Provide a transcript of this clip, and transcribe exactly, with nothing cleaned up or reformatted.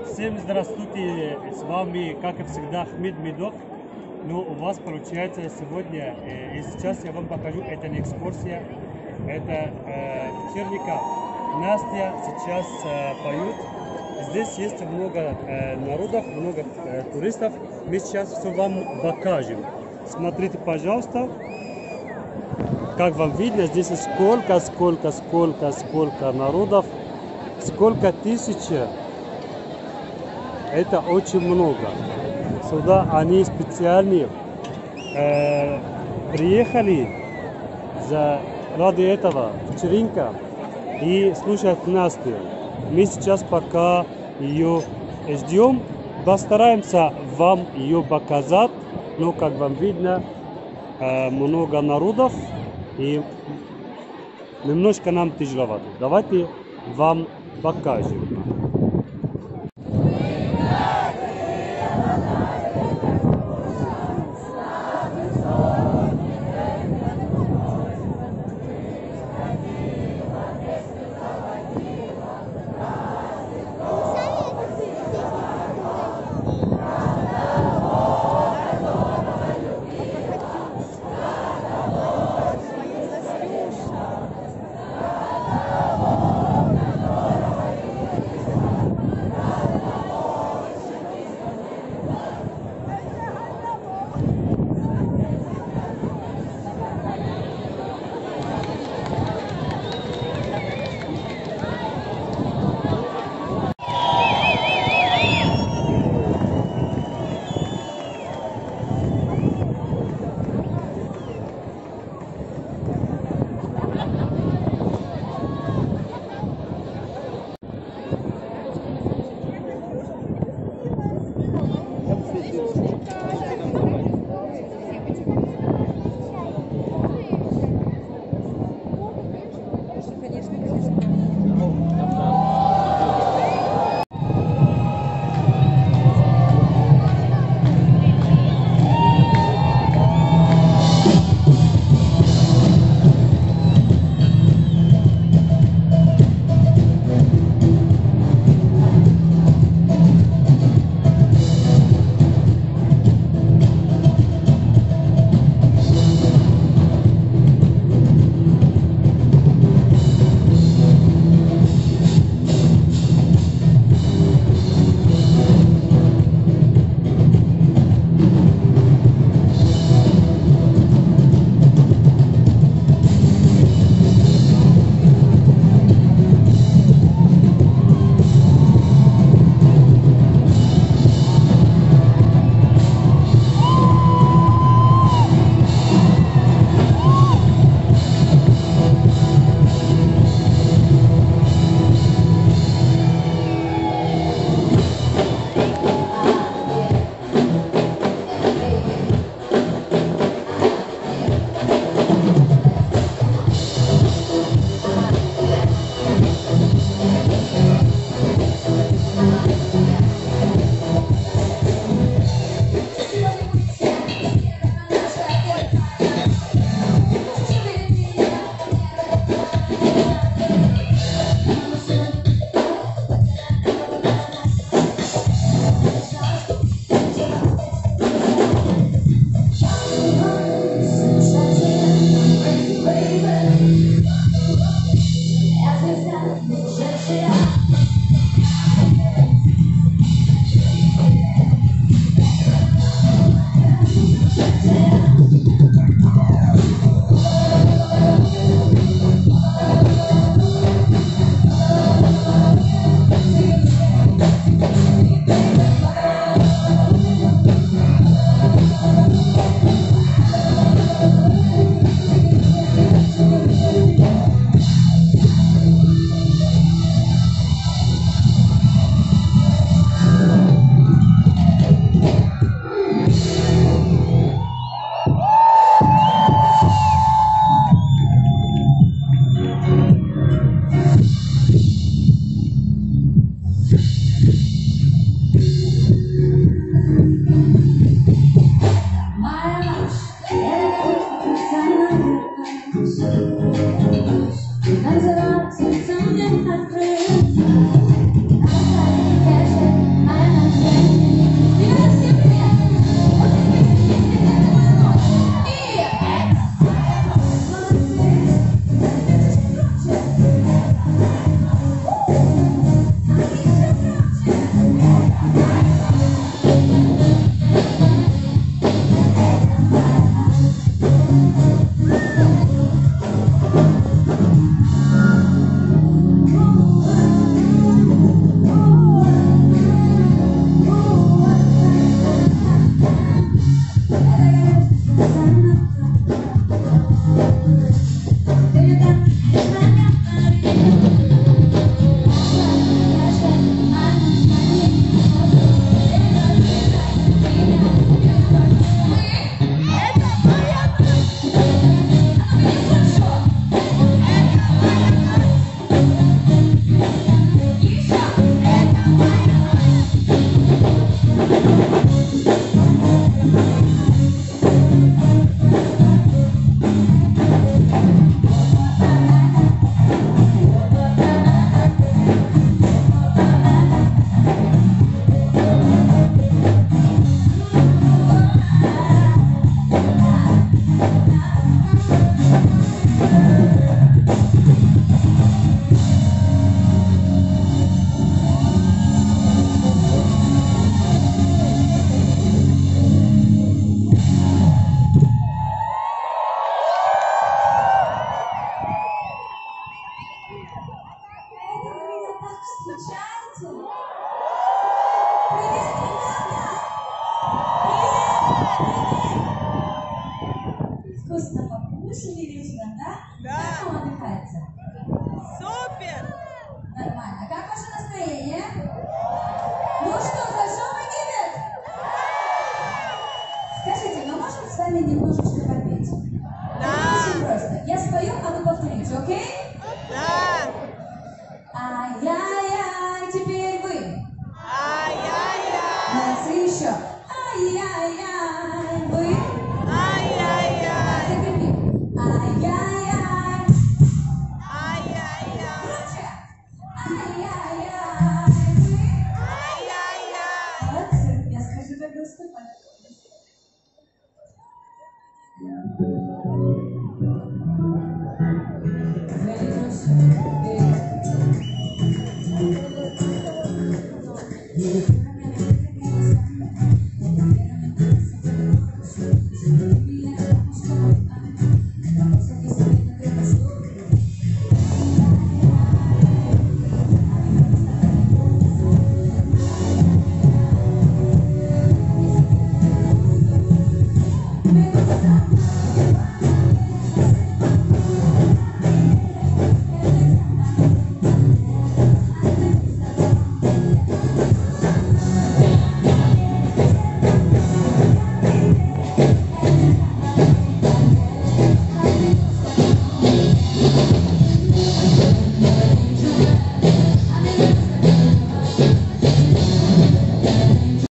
Всем здравствуйте, с вами, как и всегда, Ахмед Медок. Но у вас получается сегодня, э, и сейчас я вам покажу, это не экскурсия, это э, вечерника. Настя сейчас э, поет. Здесь есть много э, народов, много э, туристов. Мы сейчас все вам покажем. Смотрите, пожалуйста, как вам видно, здесь сколько, сколько, сколько, сколько народов, сколько тысяч. Это очень много. Сюда они специально э, приехали за, ради этого вечеринка и слушать Насти. Мы сейчас пока ее ждем, постараемся вам ее показать, но как вам видно, э, много народов и немножко нам тяжеловато. Давайте вам покажем. Вкусно покушали вечером, да? Да. Как вам отдыхается? Супер! Нормально. Как ваше настроение? Ну что, хорошо в Египет? Скажите, мы можем с вами немножечко попеть? Да. Очень просто. Я спою, а вы повторите, окей? Да! Ай-яй-яй, теперь вы. Ай-яй-яй! Молодцы, еще. Ай-яй-яй, вы. Ай-яй-яй! Закрепи. Ай-яй-яй. Ай-яй-яй! Громче. Ай-яй-яй, вы. Ай-яй-яй! Молодцы. Я скажу, как выступать. Very good.